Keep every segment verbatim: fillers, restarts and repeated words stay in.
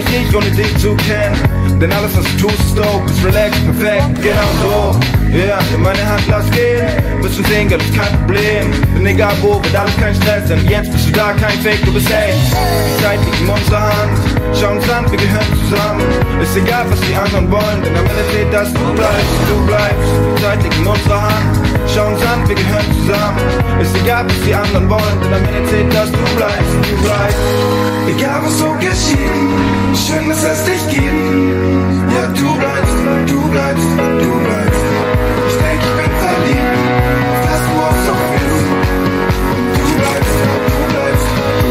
ich ich, ohne dich zu kennen. Denn alles, was du tust, ist dope, ist relaxed, perfekt, genau so. Ja, yeah, in meine Hand lass gehen, bis wir sehen, das ist kein Problem. Denn egal wo, wird alles kein Stress, denn jetzt bist du da, kein Fake, du bist echt. Die Zeit liegt in unserer Hand, schau uns an, wir gehören zusammen. Ist egal, was die anderen wollen, denn am Ende zählt, dass du bleibst, du bleibst. Die Zeit liegt in unserer Hand, schau uns an, wir gehören zusammen. Ist egal, was die anderen wollen, denn am Ende zählt, dass du bleibst, du bleibst. Egal was so geschieht, schön, dass es dich gibt. Ja, du bleibst, du bleibst, du bleibst. Ich denke, ich bin verliebt, dass du auch so bist. Du bleibst, du bleibst, du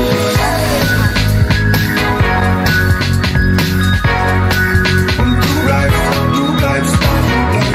bleibst. Und du bleibst, du bleibst, du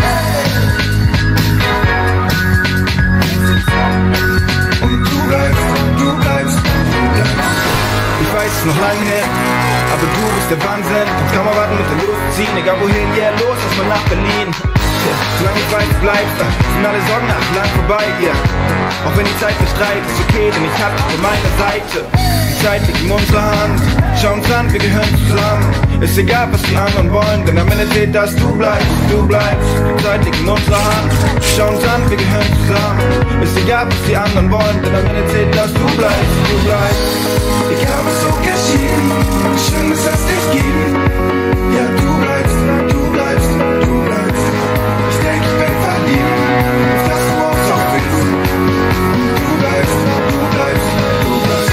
bleibst. Und du bleibst, du bleibst, du bleibst. Ich weiß, es ist noch lange her, aber du bist der Wahnsinn. Kannst kaum erwarten mit der Luft ziehen, egal wohin, yeah, los, lass mal nach Berlin. Solange ich weiß, bleib, sind alle Sorgen nach lang vorbei, yeah. Auch wenn die Zeit verstreicht, ist okay, denn ich hab dich auf meiner Seite. Die Zeit liegt in unserer Hand, schau uns an, wir gehören zusammen. Ist egal, was die anderen wollen, denn am Ende zählt, dass du bleibst, du bleibst. Die Zeit liegt in unserer Hand, schau uns an, wir gehören zusammen. Ist egal, was die anderen wollen, denn am Ende zählt, dass du bleibst, du bleibst. Egal was so geschieht, schön, dass es dich gibt. Ja, du bleibst, du bleibst, du bleibst. Ich denke, ich bin verliebt, dass du auch so bist. Du bleibst, du bleibst, du bleibst.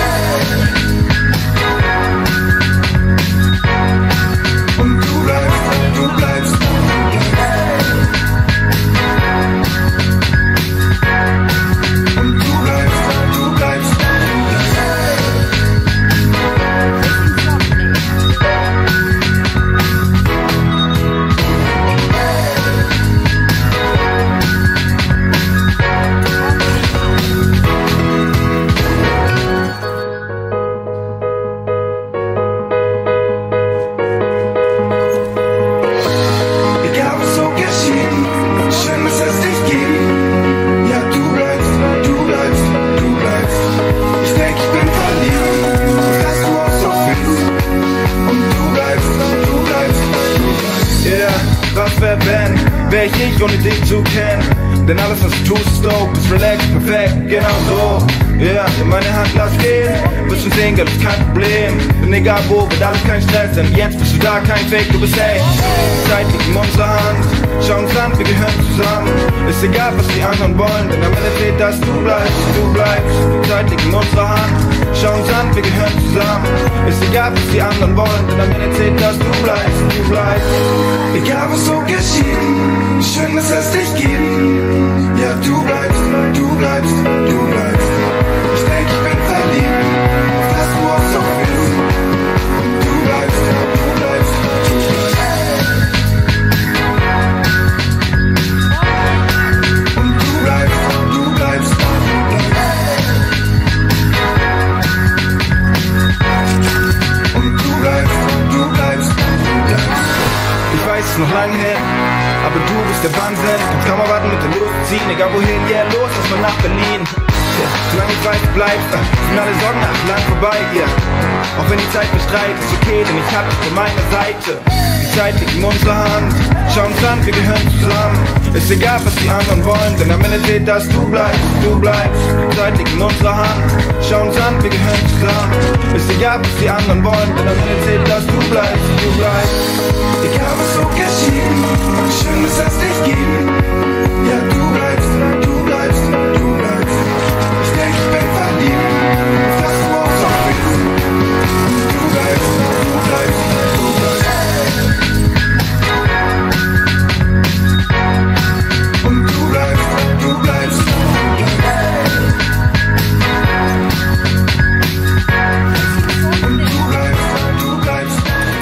Und du bleibst, du bleibst, du bleibst. Und du bleibst, du bleibst, du bleibst. Wär ich ich, ohne dich zu kennen. Denn alles, was du tust, ist dope, ist relaxed, perfekt, genau so. Ja, yeah, in meine Hand lass gehen, bis wir sehen, das ist kein Problem. Denn egal wo, wird alles kein Stress, denn jetzt bist du da, kein Fake, du bist echt. Die Zeit liegt in unserer Hand, schau uns an, wir gehören zusammen. Ist egal, was die anderen wollen, denn am Ende zählt, dass du bleibst, du bleibst. Die Zeit liegt in unserer Hand, schau uns an, wir gehören zusammen. Ist egal, was die anderen wollen, denn am Ende zählt, dass du bleibst, du bleibst. Egal was so geschieht, schön, dass es dich gibt. Ja, du bleibst, du bleibst, du bleibst. Ich denke, ich bin verliebt, dass du auch so bist. Du bleibst, du bleibst, du bleibst. Und du bleibst, du bleibst, du bleibst. Und du bleibst, du bleibst, du bleibst. Ich weiß, es ist noch lange her, aber du bist der Wahnsinn. Kannst kaum erwarten mit der Luft ziehen, egal wohin, yeah, los, lass mal nach Berlin. Yeah. Solange ich weiß, bleib, sind alle Sorgen nach lang vorbei, yeah. Auch wenn die Zeit verstreicht, ist okay, denn ich hab dich auf meiner Seite. Die Zeit liegt in unserer Hand, schau uns an, wir gehören zusammen. Ist egal, was die anderen wollen, denn am Ende zählt, dass du bleibst, du bleibst. Die Zeit liegt in unserer Hand, schau uns an, wir gehören zusammen. Ist egal, was die anderen wollen, denn am Ende zählt, dass du bleibst, du bleibst. Egal was so geschieht, schön, dass es dich gibt. Ja, du bleibst, du bleibst, du bleibst. Ich denke, ich bin verliebt, dass du auch so bist. Du bleibst, du bleibst, du bleibst. Und du bleibst, du bleibst, du bleibst. Und du bleibst, du bleibst.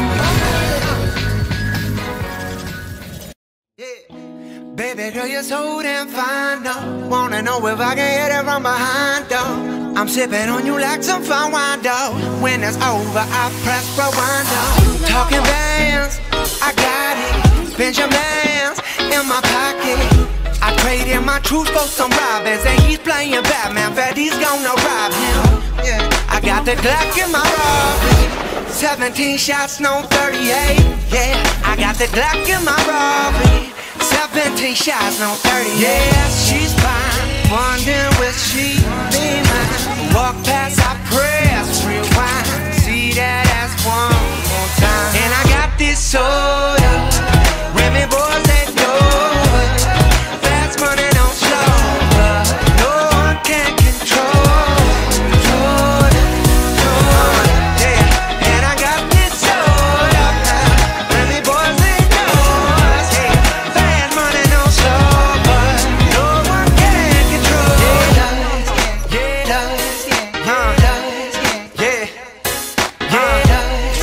Baby girl, you're so damn fine, though. Wanna know if I can hit it from behind, though. I'm sipping on you like some fine wine, though. When it's over, I press rewind, though. Talking bands, I got it. Benjamins in my pocket. I traded my truth for some robbers, and he's playing Batman. Fat, he's gonna rob him. Yeah. I got the Glock in my robbery. seventeen shots, no thirty-eight. Yeah, I got the Glock in my robbery. seventeen shots, no thirty-eight. Yeah, she's fine. Wondering will she be mine? Walk past, I press, rewind. See that ass one more time. And I got this soda. Remy boys, they know it. Fast money, don't slow, but no one can control. Control it, control it, yeah. And I got this soda. Remy boys, they know it. Yeah. Fast money, don't slow, but no one can control. Yeah, yeah, yeah, yeah, yeah, yeah.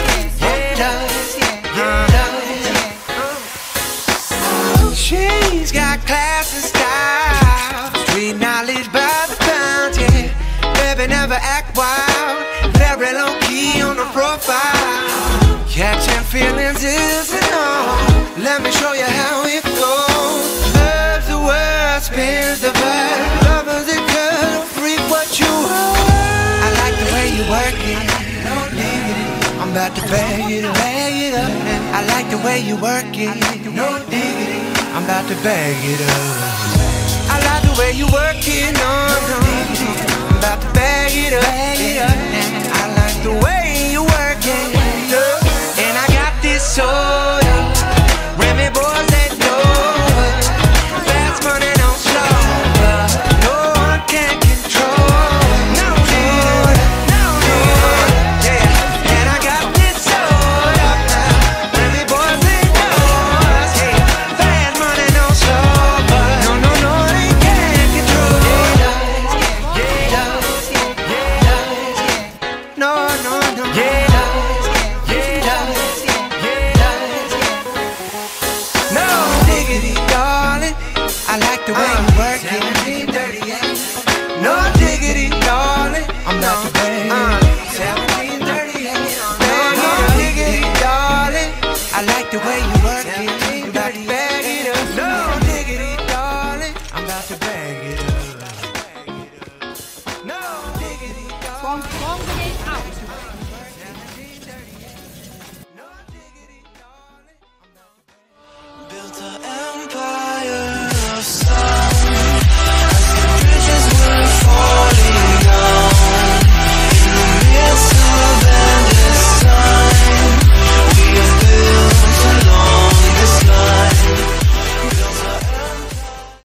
She's got class and style, street knowledge by the pound, yeah. Baby never act wild, very low key on the profile. Catching feelings is an art. Let me show you how it goes. Loves the word, spins the verb. Lovers it could freak what you are. I like the way you work it. No diggity, I'm about to bag it up, bag it up. I like the way you work it. No diggity, I'm about to bag it up. I like the way you work it. No, no, I'm about to bag it up, bag it up. I like the way you work it. And I got this soda. Remy boys, they know it. Fast money, don't slow, but no one can control. No, no, no, yeah. And I got this soda. Remy boys, they know us, yeah. Fast money, don't slow, but no, no, no, they can't control. Yeah, yeah, yeah. No, no, no, yeah. No diggity, darling, I like the way you work.